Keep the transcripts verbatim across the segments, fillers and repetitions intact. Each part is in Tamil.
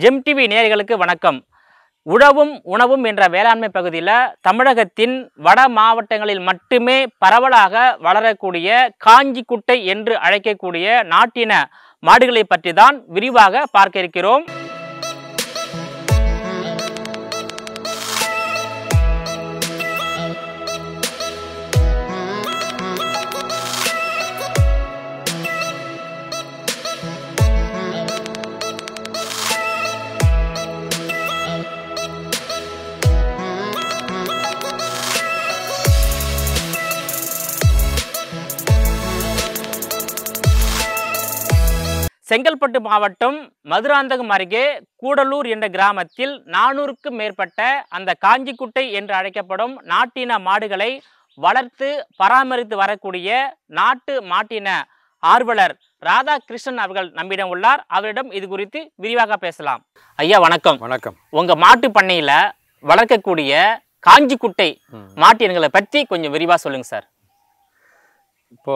ஜெம் டிவி நேயர்களுக்கு வணக்கம். உழவும் உணவும் என்ற வேளாண்மை பகுதியில் தமிழகத்தின் வட மாவட்டங்களில் மட்டுமே பரவலாக வளரக்கூடிய காஞ்சி குட்டை என்று அழைக்கக்கூடிய நாட்டின மாடுகளை பற்றி தான் விரிவாக பார்க்க இருக்கிறோம். செங்கல்பட்டு மாவட்டம் மதுராந்தகம் அருகே கூடலூர் என்ற கிராமத்தில் நானூறுக்கும் மேற்பட்ட அந்த காஞ்சிக்குட்டை என்று அழைக்கப்படும் நாட்டின மாடுகளை வளர்த்து பராமரித்து வரக்கூடிய நாட்டு மாட்டின ஆர்வலர் ராதா கிருஷ்ணன் அவர்கள் நம்மிடம் உள்ளார். அவரிடம் இது குறித்து விரிவாக பேசலாம். ஐயா வணக்கம். வணக்கம். உங்க மாட்டு பண்ணையில வளர்க்கக்கூடிய காஞ்சிக்குட்டை மாட்டினங்களை பற்றி கொஞ்சம் விரிவாக சொல்லுங்க சார். இப்போ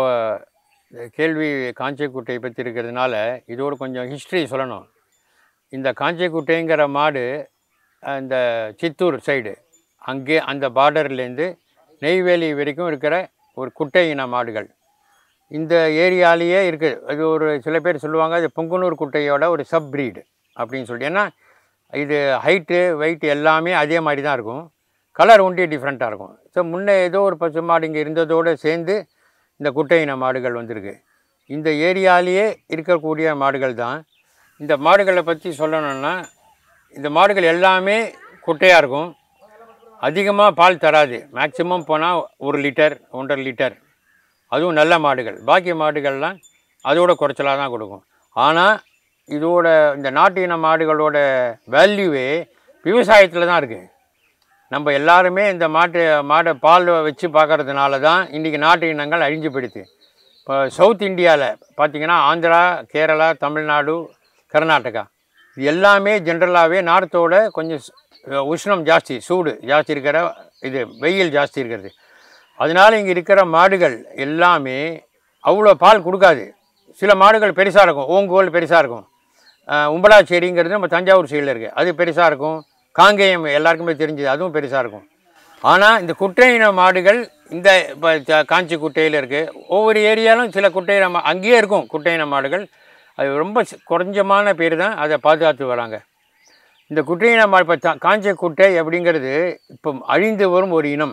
கேள்வி காஞ்சிக்குட்டையை பற்றி இருக்கிறதுனால இதோடு கொஞ்சம் ஹிஸ்ட்ரி சொல்லணும். இந்த காஞ்சிக்குட்டைங்கிற மாடு அந்த சித்தூர் சைடு அங்கே அந்த பார்டர்லேருந்து நெய்வேலி வரைக்கும் இருக்கிற ஒரு குட்டை இன மாடுகள் இந்த ஏரியாலேயே இருக்குது. அது ஒரு சில பேர் சொல்லுவாங்க அது பொங்குனூர் குட்டையோட ஒரு சப் ப்ரீடு அப்படின்னு சொல்லிட்டு. ஏன்னா இது ஹைட்டு வெயிட் எல்லாமே அதே மாதிரி தான் இருக்கும், கலர் ஒன்றே டிஃப்ரெண்ட்டாக இருக்கும். ஸோ முன்னே ஏதோ ஒரு பசு மாடு இங்கே இருந்ததோடு சேர்ந்து இந்த குட்டை இன மாடுகள் வந்திருக்கு. இந்த ஏரியாலேயே இருக்கக்கூடிய மாடுகள் தான். இந்த மாடுகளை பற்றி சொல்லணுன்னா இந்த மாடுகள் எல்லாமே குட்டையாக இருக்கும், அதிகமாக பால் தராது. மேக்சிமம் போனால் ஒரு லிட்டர் ஒன்றரை லிட்டர், அதுவும் நல்ல மாடுகள். பாக்கி மாடுகள்லாம் அதோட குறைச்சலாக தான் கொடுக்கும். ஆனால் இதோட இந்த நாட்டு இன மாடுகளோட வேல்யூவே விவசாயத்தில் தான் இருக்குது. நம்ம எல்லாருமே இந்த மாட்டு மாடை பால் வச்சு பார்க்கறதுனால தான் இன்றைக்கி நாட்டு இனங்கள் அழிஞ்சு போயிடுது. இப்போ சவுத் இந்தியாவில் பார்த்திங்கன்னா ஆந்திரா, கேரளா, தமிழ்நாடு, கர்நாடகா இது எல்லாமே ஜென்ரலாகவே நார்த்தோட கொஞ்சம் உஷ்ணம் ஜாஸ்தி, சூடு ஜாஸ்தி இருக்கிற இது வெயில் ஜாஸ்தி இருக்கிறது. அதனால் இங்கே இருக்கிற மாடுகள் எல்லாமே அவ்வளோ பால் கொடுக்காது. சில மாடுகள் பெருசாக இருக்கும், ஓங்கோல் பெருசாக இருக்கும். உம்பலாச்சேரிங்கிறது நம்ம தஞ்சாவூர் சைடில் இருக்குது, அது பெருசாக இருக்கும். காங்கேயம் எல்லாருக்குமே தெரிஞ்சது, அதுவும் பெருசாக இருக்கும். ஆனால் இந்த குட்டை இன மாடுகள் இந்த இப்போ காஞ்சி குட்டையில் இருக்குது. ஒவ்வொரு ஏரியாலும் சில குட்டை இன அங்கேயே இருக்கும் குட்டை இன மாடுகள். அது ரொம்ப குறைஞ்சமான பேர் தான் அதை பாதுகாத்து வராங்க. இந்த குட்டை இன மாடு இப்போ காஞ்சி குட்டை அப்படிங்கிறது இப்போ அழிந்து வரும் ஒரு இனம்.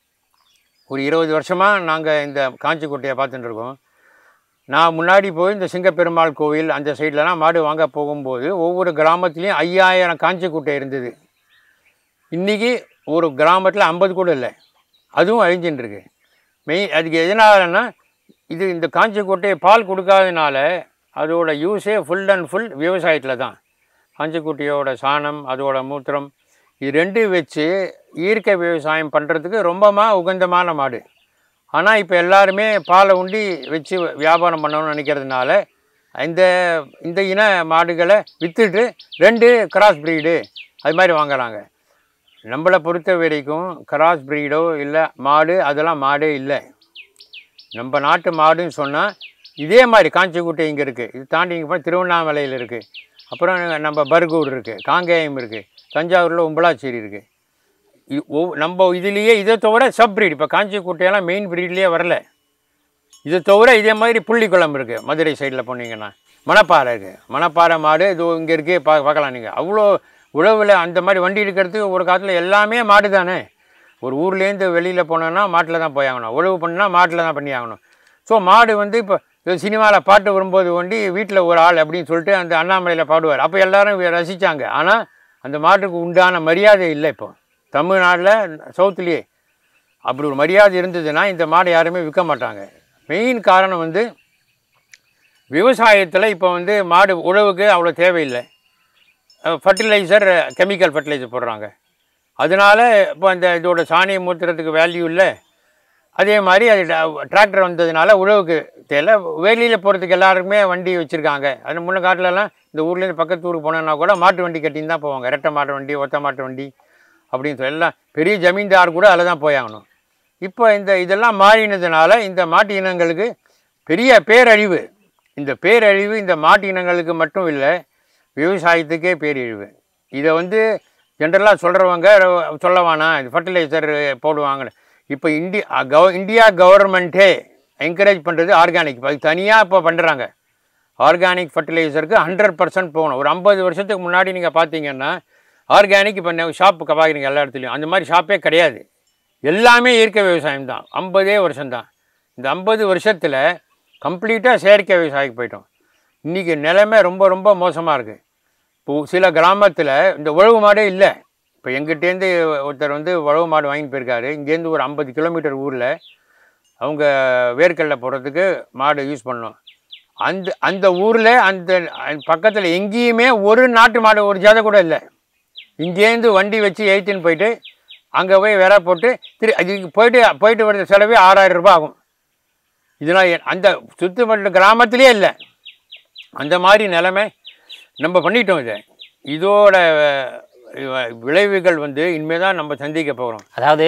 ஒரு இருபது வருஷமாக நாங்கள் இந்த காஞ்சி குட்டையை பார்த்துட்டு இருக்கோம். நான் முன்னாடி போய் இந்த சிங்கப்பெருமாள் கோவில் அந்த சைட்லலாம் மாடு வாங்க போகும்போது ஒவ்வொரு கிராமத்துலேயும் ஐயாயிரம் காஞ்சி குட்டை இருந்தது. இன்றைக்கி ஒரு கிராமத்தில் ஐம்பது கூட இல்லை, அதுவும் அழிஞ்சுன்னு இருக்கு. மெயின் அதுக்கு எதனாலன்னா இது இந்த காஞ்சி குட்டையை பால் கொடுக்காதனால அதோட யூஸே ஃபுல் அண்ட் ஃபுல் விவசாயத்தில் தான். காஞ்சி குட்டையோட சாணம், அதோட மூத்திரம், இது ரெண்டும் வச்சு இயற்கை விவசாயம் பண்ணுறதுக்கு ரொம்பமா உகந்தமான மாடு. ஆனால் இப்போ எல்லாருமே பாலை உண்டி வச்சு வியாபாரம் பண்ணணும்னு நினைக்கிறதுனால இந்த இந்த இன மாடுகளை விற்றுட்டு ரெண்டு கிராஸ் ப்ரீடு அது மாதிரி வாங்குறாங்க. நம்மளை பொறுத்த வரைக்கும் கிராஸ் ப்ரீடோ இல்லை மாடு அதெல்லாம் மாடே இல்லை. நம்ம நாட்டு மாடுன்னு சொன்னால் இதே மாதிரி காஞ்சிக்குட்டை இங்கே இருக்குது, இது தாண்டி இங்கே போனால் திருவண்ணாமலையில் இருக்குது, அப்புறம் நம்ம பர்கூர் இருக்குது, காங்கேயம் இருக்குது, தஞ்சாவூரில் உம்பலாச்சேரி இருக்குது. நம்ம இதுலேயே இதை தவிர சப் ப்ரீட் இப்போ காஞ்சி குட்டையெல்லாம் மெயின் ப்ரீட்லேயே வரல. இதை தவிர இதே மாதிரி புள்ளிக்குளம் இருக்குது, மதுரை சைடில் போனீங்கன்னா மணப்பாறை இருக்குது. மணப்பாறை மாடு இது இங்கே இருக்கே பா பார்க்கலாம் நீங்கள். அவ்வளோ உழவில் அந்த மாதிரி வண்டி எடுக்கிறதுக்கு ஒரு காலத்தில் எல்லாமே மாடு தானே. ஒரு ஊர்லேருந்து வெளியில் போனோன்னா மாட்டில் தான் போய் ஆகணும், உழவு பண்ணுன்னா மாட்டில் தான் பண்ணி ஆகணும். ஸோ மாடு வந்து இப்போ சினிமாவில் பாட்டு வரும்போது வண்டி வீட்டில் ஒரு ஆள் அப்படின்னு சொல்லிட்டு அந்த அண்ணாமலையில் பாடுவார், அப்போ எல்லோரும் ரசித்தாங்க. ஆனால் அந்த மாட்டுக்கு உண்டான மரியாதை இல்லை. இப்போ தமிழ்நாட்டில் சவுத்துலேயே அப்படி ஒரு மரியாதை இருந்ததுன்னா இந்த மாடை யாருமே விற்க மாட்டாங்க. மெயின் காரணம் வந்து விவசாயத்தில் இப்போ வந்து மாடு உழவுக்கு அவ்வளோ தேவையில்லை. ஃபர்டிலைசர், கெமிக்கல் ஃபர்டிலைசர் போடுறாங்க. அதனால் இப்போ அந்த இதோட சாணியை மூத்துறதுக்கு வேல்யூ இல்லை. அதே மாதிரி அது டிராக்டர் வந்ததுனால உழவுக்கு தேவை. வெளியில் போகிறதுக்கு எல்லாருக்குமே வண்டி வச்சுருக்காங்க. அது முன்ன காட்டிலலாம் இந்த ஊர்லேருந்து பக்கத்து ஊருக்கு போனோன்னா கூட மாட்டு வண்டி கட்டின்னு தான் போவாங்க. ரெட்டை மாட்டு வண்டி, ஒத்த மாட்டு வண்டி அப்படின்னு சொல்லி எல்லாம் பெரிய ஜமீன்தார் கூட அதில் தான் போயாகணும். இப்போ இந்த இதெல்லாம் மாறினதுனால இந்த மாட்டு இனங்களுக்கு பெரிய பேரழிவு. இந்த பேரழிவு இந்த மாட்டு இனங்களுக்கு மட்டும் இல்லை, விவசாயத்துக்கே பேரிழிவு. இதை வந்து ஜென்ரலாக சொல்கிறவங்க சொல்ல வேணாம், இது ஃபர்டிலைசர் போடுவாங்கன்னு. இப்போ இந்தியா கவ இந்தியா கவர்மெண்ட்டே என்கரேஜ் பண்ணுறது ஆர்கானிக். அது தனியாக இப்போ பண்ணுறாங்க. ஆர்கானிக் ஃபர்டிலைசருக்கு ஹண்ட்ரட் பர்சன்ட் போகணும். ஒரு ஐம்பது வருஷத்துக்கு முன்னாடி நீங்கள் பார்த்தீங்கன்னா ஆர்கானிக் இப்போ ஷாப்பு பார்க்குறீங்க எல்லா இடத்துலையும், அந்த மாதிரி ஷாப்பே கிடையாது. எல்லாமே இயற்கை விவசாயம் தான். ஐம்பதே வருஷம்தான். இந்த ஐம்பது வருஷத்தில் கம்ப்ளீட்டாக செயற்கை விவசாயிக்கு போயிட்டோம். இன்றைக்கி நிலைமை ரொம்ப ரொம்ப மோசமாக இருக்குது. இப்போது சில கிராமத்தில் இந்த உழவு மாடே இல்லை. இப்போ எங்கிட்டேருந்து ஒருத்தர் வந்து உழவு மாடு வாங்கிட்டு போயிருக்காரு. இங்கேருந்து ஒரு ஐம்பது கிலோமீட்டர் ஊரில் அவங்க வேர்க்கடலை போடுறதுக்கு மாடு யூஸ் பண்ணோம். அந்த அந்த ஊரில் அந்த பக்கத்தில் எங்கேயுமே ஒரு நாட்டு மாடு ஒரு ஜாதை கூட இல்லை. இங்கேருந்து வண்டி வச்சு எயிட்டின்னு போயிட்டு அங்கே போய் விரை போட்டு திரு அதுக்கு போயிட்டு போயிட்டு வர செலவே ஆறாயிரம் ரூபாய் ஆகும். இதெல்லாம் அந்த சுற்றுப்பட்ட கிராமத்திலே இல்லை. அந்த மாதிரி நிலைமை நம்ம பண்ணிட்டோம். இதை இதோட விளைவுகள் வந்து இனிமேல் தான் நம்ம சந்திக்க போகிறோம். அதாவது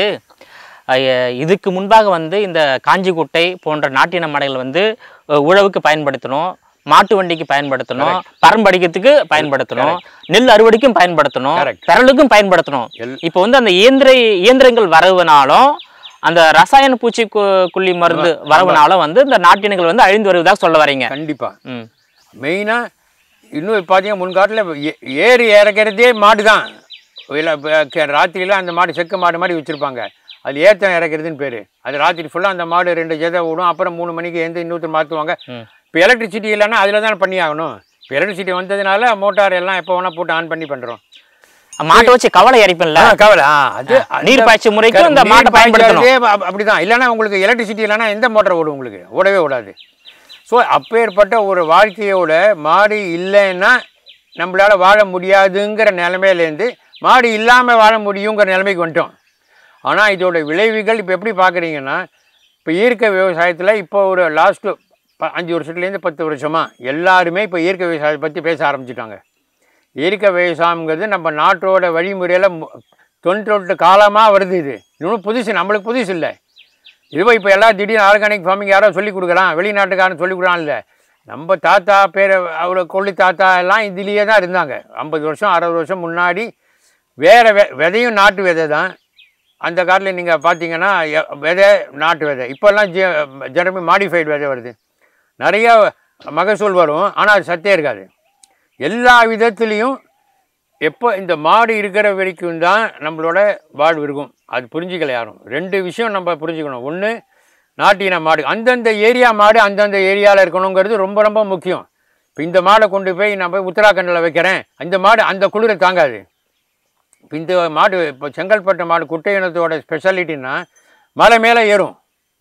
இதுக்கு முன்பாக வந்து இந்த காஞ்சி குட்டை போன்ற நாட்டின மாடுகள் வந்து உழவுக்கு பயன்படுத்தணும், மாட்டு வண்டிக்கு பயன்படுத்தணும், பரம்படிக்கிறதுக்கு பயன்படுத்தணும், நெல் அறுவடைக்கும் பயன்படுத்தணும், பெரலுக்கும் பயன்படுத்தணும். இப்போ வந்து அந்த இயந்திர இயந்திரங்கள் வரவுனாலும் அந்த ரசாயன பூச்சி குள்ளி மருந்து வரவுனாலும் வந்து இந்த நாட்டினங்கள் வந்து அழிந்து வருவதாக சொல்ல வரீங்க. கண்டிப்பாக. ம் மெயினாக இன்னும் பார்த்தீங்கன்னா முன்காட்டில் ஏறி இறக்கிறதே மாடு தான். இல்லை ராத்திரியில் அந்த மாடு செக்கு மாடு மாதிரி வச்சுருப்பாங்க. அது ஏற்றம் இறக்கிறதுன்னு பேர். அது ராத்திரி ஃபுல்லாக அந்த மாடு ரெண்டு ஜெதை விடும். அப்புறம் மூணு மணிக்கு எழுந்து இன்னொருத்தர் மாற்றுவாங்க. இப்போ எலக்ட்ரிசிட்டி இல்லைன்னா அதில் தான் பண்ணி ஆகணும். இப்போ எலக்ட்ரிசிட்டி வந்ததுனால மோட்டார் எல்லாம் எப்போ வேணால் போட்டு ஆன் பண்ணி பண்ணுறோம். மாட்டை வச்சு கவலை இறைப்பில்ல, கவலை அது நீர் பாய்ச்சி முறைக்கு இந்த மாட்டை பயன்படுத்தணும். அப்படி தான். இல்லைன்னா உங்களுக்கு எலக்ட்ரிசிட்டி இல்லைன்னா எந்த மோட்டர் ஓடும்? உங்களுக்கு ஓடவே ஓடாது. ஸோ அப்பேற்பட்ட ஒரு வாழ்க்கையோட மாடு இல்லைன்னா நம்மளால் வாழ முடியாதுங்கிற நிலைமையிலேருந்து மாடு இல்லாமல் வாழ முடியுங்கிற நிலைமைக்கு வந்துட்டோம். ஆனால் இதோட விளைவுகள் இப்போ எப்படி பார்க்குறீங்கன்னா, இப்போ இயற்கை விவசாயத்தில் இப்போ ஒரு லாஸ்ட்டு ப அஞ்சு வருஷத்துலேருந்து பத்து வருஷமாக எல்லாருமே இப்போ இயற்கை விவசாயத்தை பற்றி பேச ஆரம்பிச்சிட்டாங்க. இயற்கை விவசாயங்கிறது நம்ம நாட்டோட வழிமுறையில் தொண்ணூற்றெட்டு காலமாக வருது. இது இன்னும் புதுசு, நம்மளுக்கு புதுசு இல்லை. இதுவோ இப்போ எல்லாம் திடீர்னு ஆர்கானிக் ஃபார்மிங் யாரோ சொல்லிக் கொடுக்குறான், வெளிநாட்டுக்காரன் சொல்லிக் கொடுக்குறான். இல்லை, நம்ம தாத்தா பேரை அவரை கொள்ளி தாத்தா எல்லாம் இதுலேயே தான் இருந்தாங்க. ஐம்பது வருஷம் அறுபது வருஷம் முன்னாடி வேறு வெ விதையும் நாட்டு விதை தான். அந்த காலத்தில் நீங்கள் பார்த்தீங்கன்னா விதை நாட்டு விதை. இப்போல்லாம் ஜெ ஜெனரலி மாடிஃபைடு விதை வருது. நிறையா மகசூல் வரும், ஆனால் அது சத்தே இருக்காது. எல்லா விதத்துலேயும் எப்போ இந்த மாடு இருக்கிற வரைக்கும் தான் நம்மளோட வாழ்வு இருக்கும். அது புரிஞ்சிக்கல யாரும். ரெண்டு விஷயம் நம்ம புரிஞ்சுக்கணும். ஒன்று, நாட்டின மாடு அந்தந்த ஏரியா மாடு அந்தந்த ஏரியாவில் இருக்கணுங்கிறது ரொம்ப ரொம்ப முக்கியம். இப்போ இந்த மாடை கொண்டு போய் நான் போய் உத்தராகண்டில் வைக்கிறேன், அந்த மாடு அந்த குளிரை தாங்காது. இப்போ இந்த மாடு இப்போ செங்கல்பட்டு மாடு குட்டை இனத்தோட ஸ்பெஷாலிட்டின்னா மலை மேலே ஏறும்.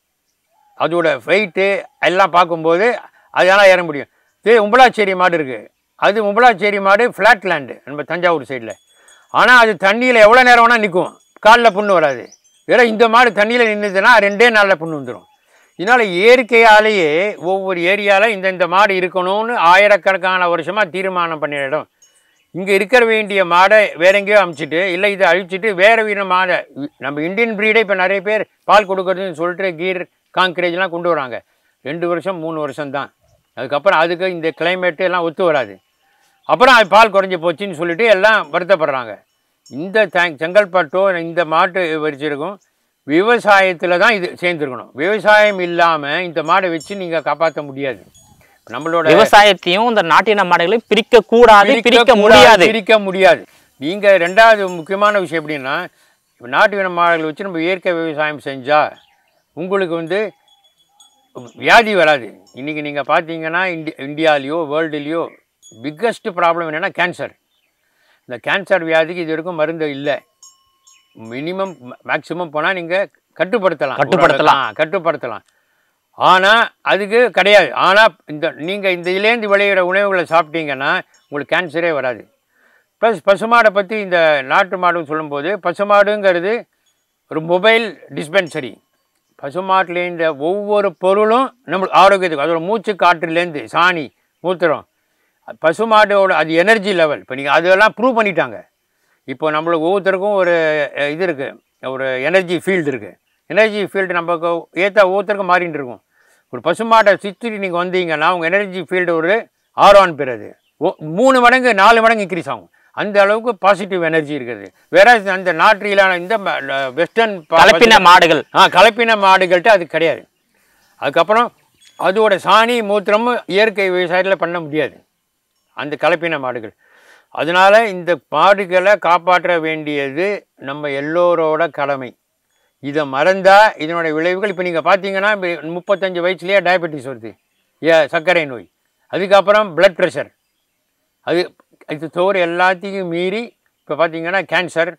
அதோட வெயிட்டு எல்லாம் பார்க்கும்போது அதெல்லாம் ஏற முடியும். இதே உம்பலாச்சேரி மாடு இருக்குது. அது உம்பலாச்சேரி மாடு ஃப்ளாட் லேண்டு நம்ம தஞ்சாவூர் சைடில். ஆனால் அது தண்ணியில் எவ்வளோ நேரம் வேணால் நிற்கும், காலில் புண்ணு வராது. வேறு இந்த மாடு தண்ணியில் நின்றுதுன்னா ரெண்டே நாளில் புண்ணு வந்துடும். இதனால் இயற்கையாலேயே ஒவ்வொரு ஏரியாவில் இந்த இந்த மாடு இருக்கணும்னு ஆயிரக்கணக்கான வருஷமாக தீர்மானம் பண்ணிய இடம். இங்கே இருக்கிற வேண்டிய மாடை வேற எங்கேயோ அமுச்சிட்டு, இல்லை இதை அழிச்சிட்டு வேறு வீர மாடை நம்ம இந்தியன் ப்ரீடை இப்போ நிறைய பேர் பால் கொடுக்குறதுன்னு சொல்லிட்டு கீர் காங்கிரேஜ்லாம் கொண்டு வராங்க. ரெண்டு வருஷம் மூணு வருஷம்தான். அதுக்கப்புறம் அதுக்கு இந்த கிளைமேட்டு எல்லாம் ஒத்து வராது. அப்புறம் அது பால் குறைஞ்சி போச்சுன்னு சொல்லிட்டு எல்லாம் வருத்தப்படுறாங்க. இந்த தேங் செங்கல்பட்டோ இந்த மாட்டு வரிச்சிருக்கும் விவசாயத்தில் தான் இது சேர்ந்துருக்கணும். விவசாயம் இல்லாமல் இந்த மாடை வச்சு நீங்கள் காப்பாற்ற முடியாது. நம்மளோட விவசாயத்தையும் இந்த நாட்டின மாடுகளையும் பிரிக்க கூடாது, பிரிக்க முடியாது பிரிக்க முடியாது. நீங்கள் ரெண்டாவது முக்கியமான விஷயம் எப்படின்னா, நாட்டு மாடுகளை வச்சு நம்ம இயற்கை விவசாயம் செஞ்சால் உங்களுக்கு வந்து வியாதி வராது. இன்றைக்கி நீங்கள் பார்த்தீங்கன்னா இண்டி இந்தியாலேயோ வேர்ல்டுலேயோ பிக்கஸ்ட் ப்ராப்ளம் என்னென்னா கேன்சர். இந்த கேன்சர் வியாதிக்கு இது வரைக்கும் மருந்து இல்லை. மினிமம் மேக்ஸிமம் போனால் நீங்கள் கட்டுப்படுத்தலாம் கட்டுப்படுத்தலாம் கட்டுப்படுத்தலாம் ஆனால் அதுக்கு கிடையாது. ஆனால் இந்த நீங்கள் இந்த இதுலேருந்து விளையிற உணவுகளை சாப்பிட்டீங்கன்னா உங்களுக்கு கேன்சரே வராது. ப்ளஸ் பசுமாடை பற்றி இந்த நாட்டு மாடுன்னு சொல்லும்போது, பசுமாடுங்கிறது ஒரு மொபைல் டிஸ்பென்சரி. பசுமாட்டிலேருந்து ஒவ்வொரு பொருளும் நம்மளுக்கு ஆரோக்கியத்துக்கு, அதோட மூச்சு காற்றுலேருந்து சாணி மூத்திரம், பசுமாட்டோட அது எனர்ஜி லெவல். இப்போ நீங்கள் அதெல்லாம் ப்ரூவ் பண்ணிட்டாங்க. இப்போ நம்மளுக்கு ஒவ்வொருத்தருக்கும் ஒரு இது இருக்குது, ஒரு எனர்ஜி ஃபீல்டு இருக்குது. எனர்ஜி ஃபீல்டு நமக்கு ஏற்ற ஒவ்வொருத்தருக்கும் மாறிட்டு இருக்கும். ஒரு பசுமாட்டை சுற்றி நீங்கள் வந்தீங்கன்னா உங்கள் எனர்ஜி ஃபீல்டு ஒரு ஆரோன் பெறுது. மூணு மடங்கு நாலு மடங்கு இன்க்ரீஸ் ஆகும். அந்த அளவுக்கு பாசிட்டிவ் எனர்ஜி இருக்குது. வேற அந்த நாட்டிலான இந்த வெஸ்டர்ன் கலப்பின மாடுகள் ஆ கலப்பின மாடுகள்கிட்ட அது கிடையாது. அதுக்கப்புறம் அதோட சாணி மூத்திரமும் இயற்கை விவசாயத்தில் பண்ண முடியாது அந்த கலப்பின மாடுகள். அதனால் இந்த மாடுகளை காப்பாற்ற வேண்டியது நம்ம எல்லோரோட கடமை. இதை மறந்தால் இதனுடைய விளைவுகள் இப்போ நீங்கள் பார்த்தீங்கன்னா முப்பத்தஞ்சு வயசுலேயே டயபெட்டிஸ் வருது, ஏ சர்க்கரை நோய், அதுக்கப்புறம் பிளட் ப்ரெஷர், அது இது தவிர எல்லாத்தையும் மீறி இப்போ பார்த்தீங்கன்னா கேன்சர்.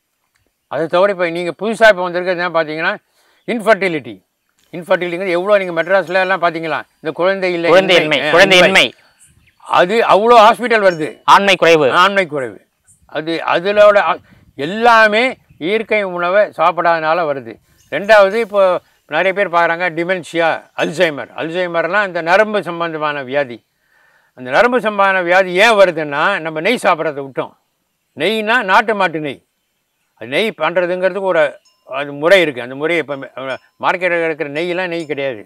அதை தவிர இப்போ நீங்கள் புதுசாக இப்போ வந்திருக்கிறது என்ன பார்த்தீங்கன்னா இன்ஃபர்டிலிட்டி. இன்ஃபர்டிலிட்டிங்கிறது எவ்வளோ நீங்கள் மெட்ராஸில் எல்லாம் பார்த்தீங்களா இந்த குழந்தை இல்லை குழந்தையின்மை குழந்தையின்மை அது அவ்வளோ ஹாஸ்பிட்டல் வருது. ஆண்மை குறைவு ஆண்மை குறைவு அது அதிலோட எல்லாமே இயற்கை உணவை சாப்பிடாதனால வருது. ரெண்டாவது இப்போ நிறைய பேர் பார்க்குறாங்க டிமென்ஷியா, அல்சைமர். அல்சைமர்லாம் இந்த நரம்பு சம்பந்தமான வியாதி. அந்த நரம்பு சம்பந்தமான வியாதி ஏன் வருதுன்னா நம்ம நெய் சாப்பிட்றத விட்டோம். நெய்னா நாட்டு மாட்டு நெய். அது நெய் பண்ணுறதுங்கிறதுக்கு ஒரு அது முறை இருக்குது. அந்த முறை இப்போ மார்க்கெட்டில் இருக்கிற நெய்யெலாம் நெய் கிடையாது.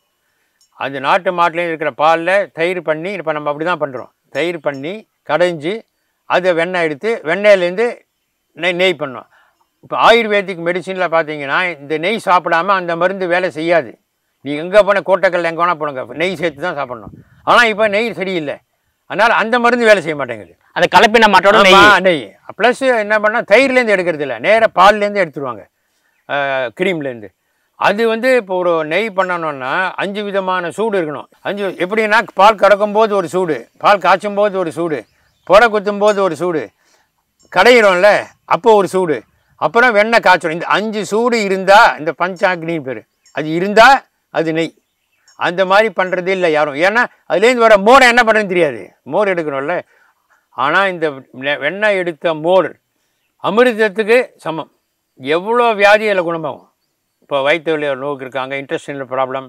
அது நாட்டு மாட்டிலையும் இருக்கிற பாலில் தயிர் பண்ணி இப்போ நம்ம அப்படி தான் பண்ணுறோம். தயிர் பண்ணி கடைஞ்சி அதை வெண்ணெய் எடுத்து வெண்ணெயிலேருந்து நெய் நெய் பண்ணோம். இப்போ ஆயுர்வேதிக் மெடிசனில் பார்த்தீங்கன்னா இந்த நெய் சாப்பிடாமல் அந்த மருந்து வேலை செய்யாது. நீங்கள் எங்கே போனால் கோட்டைக்கல் எங்கே வேணால் போடுங்க, நெய் சேர்த்து தான் சாப்பிட்ணும். ஆனால் இப்போ நெய் சரியில்லை, அதனால் அந்த மருந்து வேலை செய்ய மாட்டேங்குது. அந்த கலப்பின மாட்டோட நெய் ப்ளஸ் என்ன பண்ணால் தயிர்லேருந்து எடுக்கிறது இல்லை, நேராக பால்லேருந்து எடுத்துருவாங்க, க்ரீம்லேருந்து. அது வந்து இப்போ ஒரு நெய் பண்ணணுன்னா அஞ்சு விதமான சூடு இருக்கணும். அஞ்சு எப்படின்னா பால் கறக்கும் போது ஒரு சூடு, பால் காய்ச்சும் போது ஒரு சூடு, புடை குத்தும் போது ஒரு சூடு, கடையிறோம்ல அப்போ ஒரு சூடு, அப்புறம் வெண்ணெய் காய்ச்சணும். இந்த அஞ்சு சூடு இருந்தால் இந்த பஞ்சாக்னின்னு பேர், அது இருந்தால் அது நெய். அந்த மாதிரி பண்ணுறது இல்லை யாரும். ஏன்னா அதுலேருந்து வர மோரை என்ன பண்ணுறதுன்னு தெரியாது, மோர் எடுக்கணும்ல. ஆனால் இந்த வெண்ணெய் எடுத்த மோர் அமிர்தத்துக்கு சமம். எவ்வளோ வியாதி அதில் குணமாகும். இப்போ வயிற்று வலி நோக்கு இருக்காங்க, இன்டெஸ்டைனல் ப்ராப்ளம்,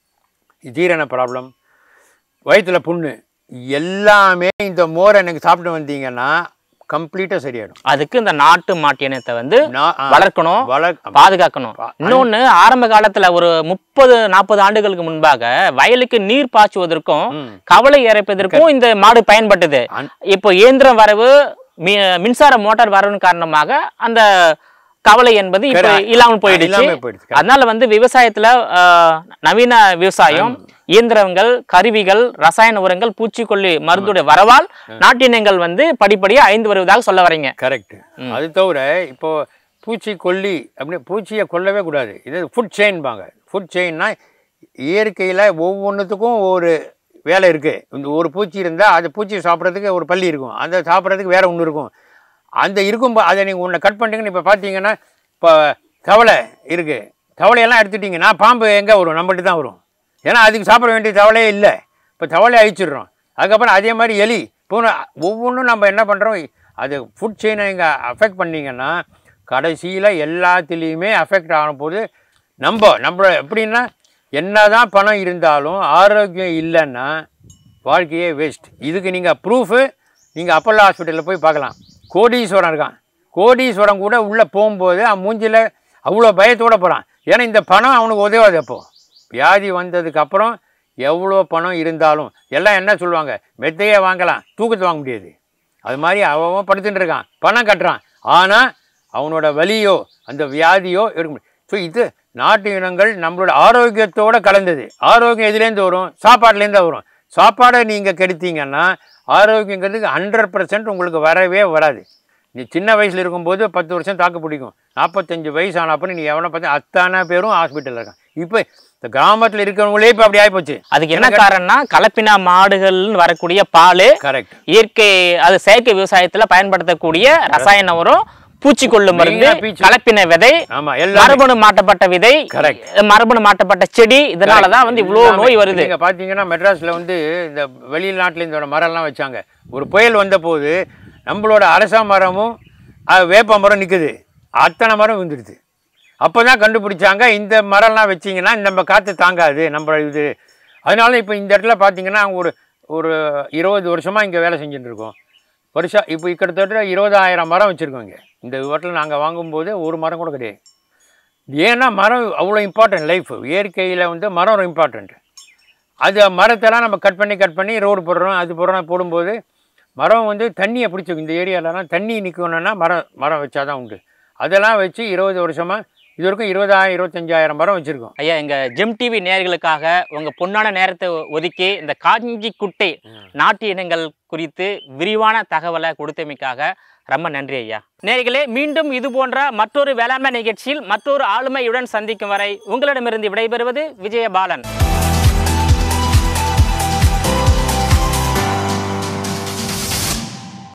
ஜீரண ப்ராப்ளம், வயிற்றில் புண்ணு, எல்லாமே இந்த மோரை எனக்கு சாப்பிட்டு வந்தீங்கன்னா கம்ப்ளீட்டாக சரியாயிடும். அதுக்கு இந்த நாட்டு மாட்டு இனத்தை வந்து வளர்க்கணும், பாதுகாக்கணும். இன்னொன்று, ஆரம்ப காலத்தில் ஒரு முப்பது நாற்பது ஆண்டுகளுக்கு முன்பாக வயலுக்கு நீர் பாய்ச்சுவதற்கும் கவலை இறைப்பதற்கும் இந்த மாடு பயன்பட்டது. இப்போ இயந்திரம் வரவு, மின்சார மோட்டார் வரவின் காரணமாக அந்த கவலை என்பது இப்ப இல்லாமல் போயிடுச்சு. அதனால வந்து விவசாயத்துல நவீன விவசாயம், இயந்திரங்கள், கருவிகள், ரசாயன உரங்கள், பூச்சிக்கொல்லி மருந்துடைய வரவால் நாட்டினங்கள் வந்து படிப்படியா ஐந்து வருவதாக சொல்ல வரீங்க. கரெக்ட். அது தவிர இப்போ பூச்சிக்கொல்லி அப்படின்னு பூச்சியை கொல்லவே கூடாது. இது ஃபுட் செயின்பாங்க. ஃபுட் செயின்னா இயற்கையில் ஒவ்வொன்றுத்துக்கும் ஒரு வேலை இருக்குது. இந்த ஒரு பூச்சி இருந்தால் அது பூச்சியை சாப்பிட்றதுக்கு ஒரு பள்ளி இருக்கும், அந்த சாப்பிட்றதுக்கு வேறு ஒன்று இருக்கும். அந்த இருக்கும்போது அதை நீங்கள் ஒன்று கட் பண்ணிட்டீங்கன்னு இப்போ பார்த்தீங்கன்னா இப்போ தவளை இருக்குது, தவளையெல்லாம் எடுத்துட்டிங்கன்னா பாம்பு எங்கே வரும்? நம்மகிட்ட தான் வரும். ஏன்னா அதுக்கு சாப்பிட வேண்டிய தவளையே இல்லை. இப்போ தவளையை அழிச்சிடுறோம். அதுக்கப்புறம் அதே மாதிரி எலி, பூனை, ஒவ்வொன்றும் நம்ம என்ன பண்ணுறோம், அது ஃபுட் செயினை இங்கே அஃபெக்ட் பண்ணிங்கன்னா கடைசியில் எல்லாத்துலேயுமே அஃபெக்ட் ஆகும்போது நம்ம நம்ம எப்படின்னா என்ன தான் பணம் இருந்தாலும் ஆரோக்கியம் இல்லைன்னா வாழ்க்கையே வேஸ்ட். இதுக்கு நீங்கள் ப்ரூஃபு நீங்கள் அப்பல்லோ ஹாஸ்பிட்டலில் போய் பார்க்கலாம். கோடீஸ்வரன் இருக்கான், கோடீஸ்வரன் கூட உள்ளே போகும்போது அவன் மூஞ்சில் அவ்வளோ பயத்தோடு போகிறான். ஏன்னா இந்த பணம் அவனுக்கு உதவாது. அப்போது வியாதி வந்ததுக்கப்புறம் எவ்வளோ பணம் இருந்தாலும் எல்லாம் என்ன சொல்லுவாங்க, மெத்தையே வாங்கலாம், தூக்கத்தை வாங்க முடியாது. அது மாதிரி அவன் படுத்துட்டு இருக்கான், பணம் கட்டுறான், ஆனால் அவனோட வலியோ அந்த வியாதியோ இருக்க முடியும். ஸோ இது நாட்டு இனங்கள் நம்மளோட ஆரோக்கியத்தோடு கலந்தது. ஆரோக்கியம் எதுலேருந்து வரும்? சாப்பாடுலேருந்து வரும். சாப்பாடை நீங்கள் கெடுத்தீங்கன்னா ஆரோக்கியங்கிறதுக்கு ஹண்ட்ரட் பர்சன்ட் உங்களுக்கு வரவே வராது. நீ சின்ன வயசில் இருக்கும்போது பத்து வருஷம் தாக்கு பிடிக்கும், நாற்பத்தஞ்சு வயசு ஆனப்போ நீ எவனை பார்த்து அத்தனை பேரும் ஹாஸ்பிட்டலில் இருக்கான். இப்போ இந்த கிராமத்தில் இருக்கிறவங்களே இப்போ அப்படி ஆகிப்போச்சு. அதுக்கு என்ன காரணம்னா கலப்பின மாடுகள்னு வரக்கூடிய பால், கரெக்ட், இயற்கை அது செயற்கை விவசாயத்தில் பயன்படுத்தக்கூடிய ரசாயன உரம், பூச்சிக்கொல்லு மருந்து, கலப்பின விதை, மரபணு மாற்றப்பட்ட விதை, மரபணு மாற்றப்பட்ட செடி, இதனாலதான் வந்து இவ்வளவு நோய் வருது. நீங்க பாத்தீங்கன்னா மெட்ராஸ்ல வந்து இந்த வெளிநாட்டுல இந்த மரம் எல்லாம் வச்சாங்க. ஒரு புயல் வந்த போது நம்மளோட அரச மரமும் வேப்ப மரம் நிக்குது, அத்தனை மரம் விழுந்துடுது. அப்பதான் கண்டுபிடிச்சாங்க இந்த மரம்லாம் வச்சிங்கன்னா நம்ம காற்று தாங்காது நம்ம இது. அதனால இப்போ இந்த இடத்துல பார்த்தீங்கன்னா ஒரு ஒரு இருபது வருஷமாக இங்கே வேலை செஞ்சுட்டு இருக்கோம். வருஷம் இப்போ கிட்டத்தட்ட இருபதாயிரம் மரம் வச்சுருக்கோம் இங்கே. இந்த வீட்டில் நாங்கள் வாங்கும்போது ஒரு மரம் கூட கிடையாது. ஏன்னா மரம் அவ்வளோ இம்பார்ட்டன்ட் லைஃப். இயற்கையில் வந்து மரம் இம்பார்ட்டண்ட். அது மரத்தெல்லாம் நம்ம கட் பண்ணி கட் பண்ணி ரோடு போடுறோம், அது போடுறோம், போடும்போது மரம் வந்து தண்ணியை பிடிச்சிக்கும். இந்த ஏரியாலலாம் தண்ணி நிற்கணுன்னா மரம் மரம் வச்சா தான் உண்டு. அதெல்லாம் வச்சு இருபது வருஷமாக இது வரைக்கும் இருபதாயிரம் இருபத்தஞ்சாயிரம் மரம் வச்சுருக்கோம். ஐயா, எங்கள் ஜெம் டிவி நேயர்களுக்காக உங்கள் பொன்னான நேரத்தை ஒதுக்கி இந்த காஞ்சி குட்டை நாட்டு இனங்கள் குறித்து விரிவான தகவலை கொடுத்தமைக்காக ரொம்ப நன்றி ஐயா. நேயர்களே, மீண்டும் இது போன்ற மற்றொரு வேளாண்மை நிகழ்ச்சியில் மற்றொரு ஆளுமையுடன் சந்திக்கும் வரை உங்களிடமிருந்து விடைபெறுவது விஜயபாலன்.